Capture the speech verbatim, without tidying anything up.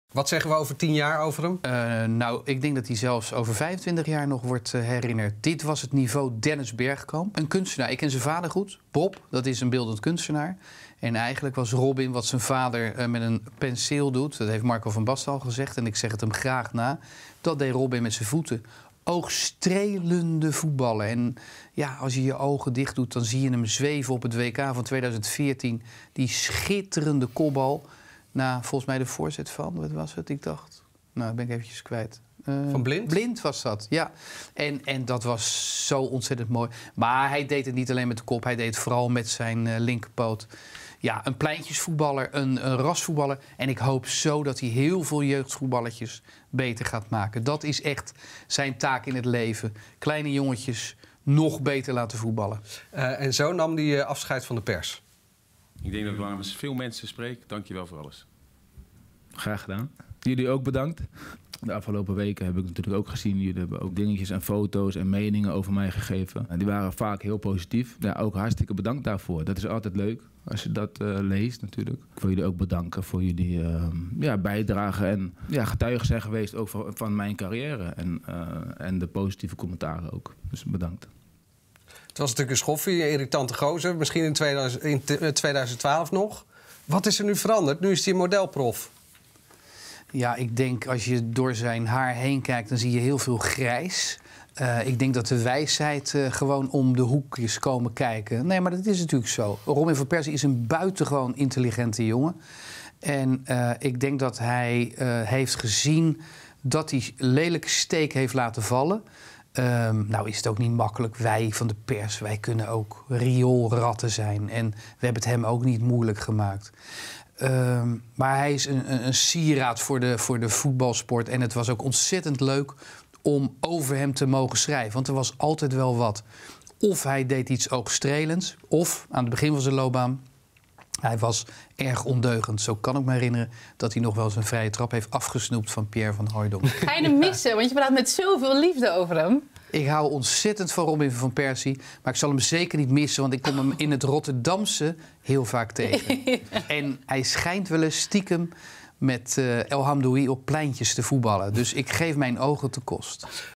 Wat zeggen we over tien jaar over hem? Uh, nou, ik denk dat hij zelfs over vijfentwintig jaar nog wordt uh, herinnerd. Dit was het niveau Dennis Bergkamp. Een kunstenaar. Ik ken zijn vader goed. Bob, dat is een beeldend kunstenaar. En eigenlijk was Robin wat zijn vader uh, met een penseel doet. Dat heeft Marco van Basten al gezegd. En ik zeg het hem graag na. Dat deed Robin met zijn voeten. Oogstrelende voetballen. En ja, als je je ogen dicht doet, dan zie je hem zweven op het W K van tweeduizend veertien. Die schitterende kopbal. Na volgens mij de voorzet van, wat was het? Ik dacht, nou, ben ik eventjes kwijt. Uh, van Blind? Blind was dat, ja. En, en dat was zo ontzettend mooi. Maar hij deed het niet alleen met de kop, hij deed het vooral met zijn uh, linkerpoot. Ja, een pleintjesvoetballer, een, een rasvoetballer. En ik hoop zo dat hij heel veel jeugdvoetballetjes beter gaat maken. Dat is echt zijn taak in het leven. Kleine jongetjes nog beter laten voetballen. Uh, en zo nam hij uh, afscheid van de pers. Ik denk dat ik namens veel mensen spreek. Dank je wel voor alles. Graag gedaan. Jullie ook bedankt. De afgelopen weken heb ik natuurlijk ook gezien. Jullie hebben ook dingetjes en foto's en meningen over mij gegeven. En die waren vaak heel positief. Ja, ook hartstikke bedankt daarvoor. Dat is altijd leuk als je dat uh, leest natuurlijk. Ik wil jullie ook bedanken voor jullie uh, ja, bijdrage. En ja, getuigen zijn geweest ook van, van mijn carrière. En, uh, en de positieve commentaren ook. Dus bedankt. Het was natuurlijk een schoffie, een irritante gozer. Misschien in, tweeduizend, in tweeduizend twaalf nog. Wat is er nu veranderd? Nu is hij een modelprof. Ja, ik denk als je door zijn haar heen kijkt, dan zie je heel veel grijs. Uh, ik denk dat de wijsheid uh, gewoon om de hoek is komen kijken. Nee, maar dat is natuurlijk zo. Robin van Persie is een buitengewoon intelligente jongen. En uh, ik denk dat hij uh, heeft gezien dat hij lelijke steek heeft laten vallen. Um, nou is het ook niet makkelijk. Wij van de pers, wij kunnen ook rioolratten zijn. En we hebben het hem ook niet moeilijk gemaakt. Um, maar hij is een, een, een sieraad voor de, voor de voetbalsport. En het was ook ontzettend leuk om over hem te mogen schrijven. Want er was altijd wel wat. Of hij deed iets oogstrelends. Of aan het begin van zijn loopbaan, hij was erg ondeugend. Zo kan ik me herinneren dat hij nog wel eens een vrije trap heeft afgesnoept van Pierre van Hooijdonk. Ga je hem missen? Want je praat met zoveel liefde over hem. Ik hou ontzettend van Robin van Persie. Maar ik zal hem zeker niet missen, want ik kom hem in het Rotterdamse heel vaak tegen. En hij schijnt wel eens stiekem met uh, El Hamdoui op pleintjes te voetballen. Dus ik geef mijn ogen te kost.